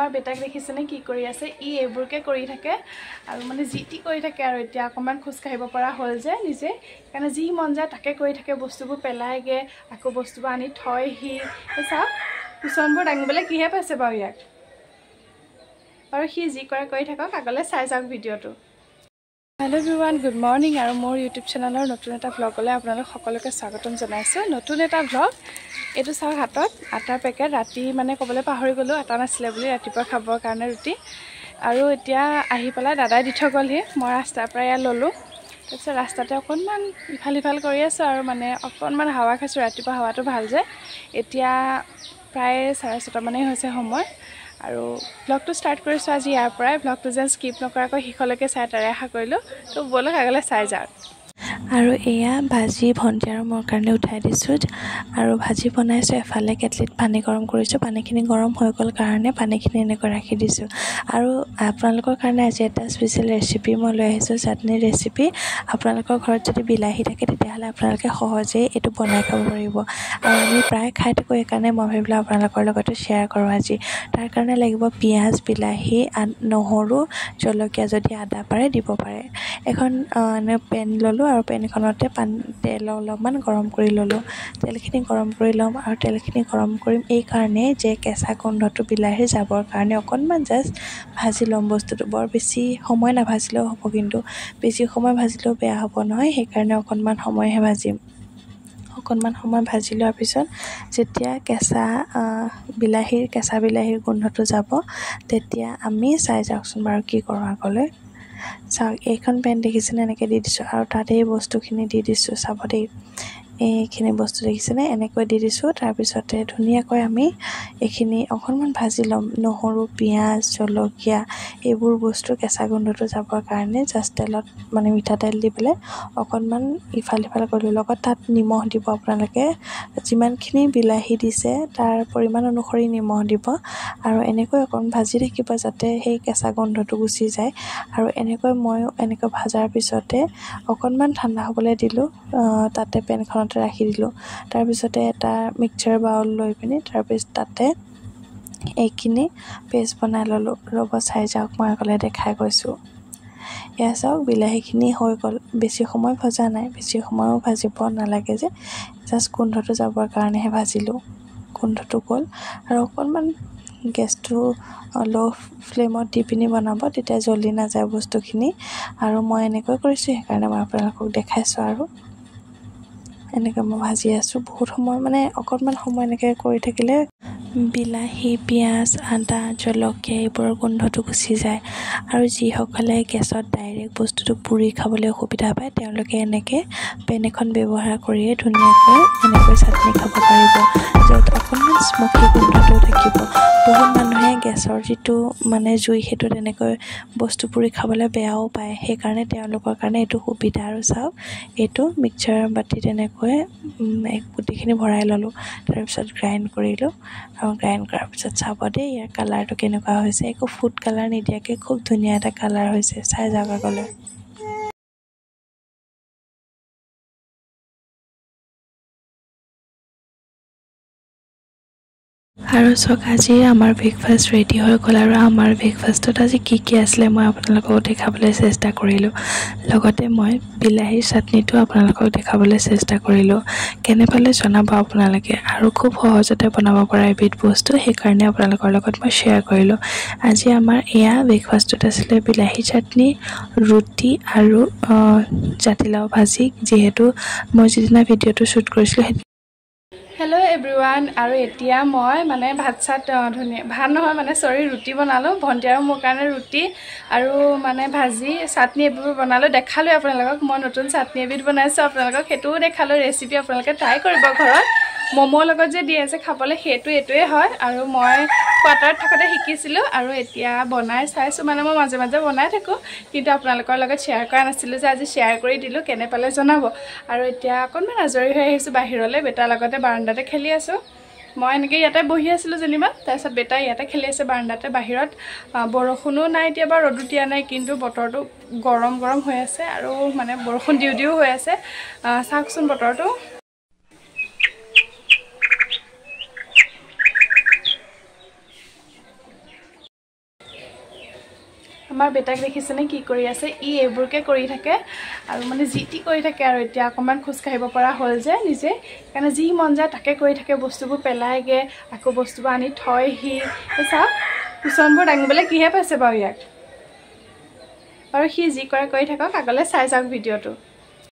বেটাক দেখিছেনে কি কৰি আছে ই এইবোৰকে কৰি থাকে আৰু মানে জিটি কৰি থাকে আৰু এতিয়া অকমান খোজ কাঢ়িব পৰা হ'ল যে নিজে কাৰণে যি মন যায় তাকে কৰি থাকে বস্তুবোৰ পেলাইগে আকৌ বস্তুবোৰ আনি থয়হি চা কুচনবোৰ দাঙিবলৈ কিহে পাইছে বাৰু ইয়াক আৰু সি যি কৰে কৰি থাকক আগলৈ চাই যাওক ভিডিঅ'টো Hello everyone, good morning আৰু মোৰ YouTube চেনেলৰ নতুন এটা ব্লগলৈ আপোনালোক সকলোকে স্বাগতম জনাইছো নতুন এটা ব্লগ এটো চাওক হাতত আটাৰ পেকেট ৰাতি মানে কবলৈ পাহৰি গলো আটা নাছিলে বুলি ৰাতিপুৱা খাবৰ কাৰণে ৰুটি আৰু এতিয়া আহি পেলাই দাদাই দি থৈ গ'লহি মই ৰাস্তাৰ পৰা ইয়া ললো তাৰপিছত ৰাস্তাতে অকণমান ইফাল কৰি আছো আৰু মানে অকণমান হাৱা খাইছো ৰাতিপুৱা হাৱাটো ভাল যে এতিয়া প্ৰায় 6:30 মানেই হৈছে সময় আৰু ব্লগটো ষ্টাৰ্ট কৰিছো আজি ইয়াৰ পৰাই ব্লগটো যেন স্কিপ নকৰাকৈ হিখলৈকে চাই তাৰে আশা কৰিলো তো বলক আগলৈ চাই যাওক আৰু এয়া ভাজি ভণ্টি আৰু মোৰ কাৰণে উঠাই দিছো আৰু ভাজি বনাইছো এফালে কেটলিত পানী গৰম কৰিছো পানীখিনি গৰম হৈ গ'ল কাৰণে পানীখিনি এনেকৈ ৰাখি দিছো আৰু আপোনালোকৰ কাৰণে আজি এটা স্পেশাল ৰেচিপি মই লৈ আহিছো চাটনি ৰেচিপি আপোনালোকৰ ঘৰত যদি বিলাহী থাকে তেতিয়াহলে আপোনালোকে সহজে এটো বনাই খাব পাৰিব আৰু আমি প্ৰায় খাই থাকো এইকাৰণে মই ভাবিলো আপোনালোকৰ লগত শ্বেয়াৰ কৰো আজি তাৰ কাৰণে লাগিব পিয়াজ বিলাহী নহৰু জলকীয়া যদি আদা পাৰে দিব পাৰে এখন পেন ললো আৰু পেনখনতে তেল অলপমান গৰম কৰি ললো তেলখিনি গৰম কৰি লম আৰু তেলখিনি গৰম কৰিম এই কাৰণে যে কেঁচা গোন্ধটো বিলাহীৰ যাবৰ কাৰণে অকণমান জাস্ট ভাজি লম বস্তুটো বৰ বেছি সময় নাভাজিলেও হ'ব কিন্তু বেছি সময় ভাজিলেও বেয়া হ'ব নহয় সেইকাৰণে অকণমান সময়হে ভাজিম অকণমান সময় ভাজি লোৱাৰ পিছত যেতিয়া কেঁচা বিলাহীৰ গোন্ধটো যাব তেতিয়া আমি চাই যাওকচোন বাৰু কি কৰোঁ আগলৈ চাওক এইখন পেন দেখিছেনে এনেকৈ দি দিছোঁ আৰু তাতে এই বস্তুখিনি দি দিছোঁ চাব দেই এইখিনি বস্তু দেখিছেনে এনেকৈ দি দিছোঁ তাৰপিছতে ধুনীয়াকৈ আমি এইখিনি অকণমান ভাজি ল'ম নহৰু পিঁয়াজ জলকীয়া এইবোৰ বস্তু কেঁচা গোন্ধটো যাবৰ কাৰণে জাষ্ট তেলত মানে মিঠাতেল দি পেলাই অকণমান ইফাল সিফাল কৰি লগত তাত নিমখ দিব আপোনালোকে যিমানখিনি বিলাহী দিছে তাৰ পৰিমাণ অনুসৰি নিমখ দিব আৰু এনেকৈ অকণ ভাজি থাকিব যাতে সেই কেঁচা গোন্ধটো গুচি যায় আৰু মই এনেকৈ ভাজাৰ পিছতে অকণমান ঠাণ্ডা হ'বলৈ দিলোঁ তাতে পেনখনতে ৰাখি দিলোঁ তাৰপিছতে এটা মিক্সাৰ বাউল লৈ পিনি তাৰপিছত তাতে এইখিনি পেষ্ট বনাই ল'লোঁ ৰ'ব চাই যাওক মই আগলৈ দেখাই গৈছোঁ এয়া চাওক বিলাহীখিনি হৈ গ'ল বেছি সময় ভজা নাই বেছি সময়ো ভাজিব নালাগে যে জাষ্ট গোন্ধটো যাবৰ কাৰণেহে ভাজিলোঁ গোন্ধটো গ'ল আৰু অকণমান গেছটো ল' ফ্লেমত দি পিনি বনাব তেতিয়া জ্বলি নাযায় বস্তুখিনি আৰু মই এনেকৈ কৰিছোঁ সেইকাৰণে মই আপোনালোকক দেখাইছোঁ আৰু এনেকৈ মই ভাজি আছোঁ বহুত সময় মানে অকণমান সময় এনেকৈ কৰি থাকিলে বিলাহী পিঁয়াজ আদা জলকীয়া এইবোৰৰ গোন্ধটো গুচি যায় আৰু যিসকলে গেছত ডাইৰেক্ট বস্তুটো পুৰি খাবলৈ অসুবিধা পায় তেওঁলোকে এনেকৈ পেন এখন ব্যৱহাৰ কৰিয়ে ধুনীয়াকৈ এনেকৈ চাটনি খাব পাৰিব য'ত অকণমান স্মকি গোন্ধটো থাকিব বহুত মানুহে গেছৰ যিটো মানে জুই সেইটো তেনেকৈ বস্তু পুৰি খাবলৈ বেয়াও পায় সেইকাৰণে তেওঁলোকৰ কাৰণে এইটো সুবিধা আৰু চাওক এইটো মিক্সাৰ বাতিত এনেকৈ গোটেইখিনি ভৰাই ল'লোঁ তাৰপিছত গ্ৰাইণ্ড কৰিলোঁ আৰু গ্ৰাইণ্ড কৰাৰ পিছত চাব দেই ইয়াৰ কালাৰটো কেনেকুৱা হৈছে একো ফুড কালাৰ নিদিয়াকৈ খুব ধুনীয়া এটা কালাৰ হৈছে চাই যাওক আগলৈ আৰু চাওক আজি আমাৰ ব্ৰেকফাষ্ট ৰেডি হৈ গ'ল আৰু আমাৰ ব্ৰেকফাষ্টত আজি কি আছিলে মই আপোনালোকক দেখাবলৈ চেষ্টা কৰিলোঁ লগতে মই বিলাহীৰ চাটনিটো আপোনালোকক দেখাবলৈ চেষ্টা কৰিলোঁ কেনে পালে জনাব আপোনালোকে আৰু খুব সহজতে বনাব পৰা এবিধ বস্তু সেইকাৰণে আপোনালোকৰ লগত মই শ্বেয়াৰ কৰিলোঁ আজি আমাৰ এয়া ব্ৰেকফাষ্টত আছিলে বিলাহী চাটনি ৰুটি আৰু জাতিলাও ভাজি যিহেতু মই যিদিনা ভিডিঅ'টো শ্বুট কৰিছিলোঁ হেল্ল' এভৰিৱান আৰু এতিয়া মই মানে ভাত নহয় মানে ৰুটি বনালোঁ ভণ্টি আৰু মোৰ কাৰণে ৰুটি আৰু মানে ভাজি চাটনি এইবোৰ বনালোঁ দেখালোঁ আপোনালোকক মই নতুন চাটনি এবিধ বনাইছোঁ আপোনালোকক সেইটোও দেখালোঁ ৰেচিপি আপোনালোকে ট্ৰাই কৰিব ঘৰত ম'মৰ লগত যে দিয়ে যে খাবলৈ এইটোৱে হয় আৰু মই কোৱাৰ্টাৰত থাকোঁতে শিকিছিলোঁ আৰু এতিয়া বনাই চাইছোঁ মানে মই মাজে মাজে বনাই থাকোঁ কিন্তু আপোনালোকৰ লগত শ্বেয়াৰ কৰা নাছিলোঁ যে আজি শ্বেয়াৰ কৰি দিলোঁ কেনে পালে জনাব আৰু এতিয়া অকণমান আজৰি হৈ আহিছোঁ বাহিৰলৈ বেটাৰ লগতে বাৰাণ্ডাতে খেলি আছোঁ মই এনেকৈ ইয়াতে বহি আছিলোঁ যেনিবা তাৰপিছত বেটা ইয়াতে খেলি আছে বাৰাণ্ডাতে বাহিৰত বৰষুণো নাই এতিয়া বাৰু ৰ'দো দিয়া নাই কিন্তু বতৰটো গৰম হৈ আছে আৰু মানে বৰষুণ দিও হৈ আছে চাওকচোন বতৰটো আমাৰ বেটাক দেখিছেনে কি কৰি আছে ই এইবোৰকে কৰি থাকে আৰু মানে জিটি কৰি থাকে আৰু এতিয়া অকমান খোজ কাঢ়িব পৰা হ'ল যে নিজে কাৰণে যি মন যায় তাকে কৰি থাকে বস্তুবোৰ পেলাইগে আকৌ বস্তুবোৰ আনি থয়হি চাওক কুচনবোৰ দাঙিবলৈ কিহে পাইছে বাৰু ইয়াক আৰু সি যি কৰে কৰি থাকক আগলৈ চাই যাওক ভিডিঅ'টো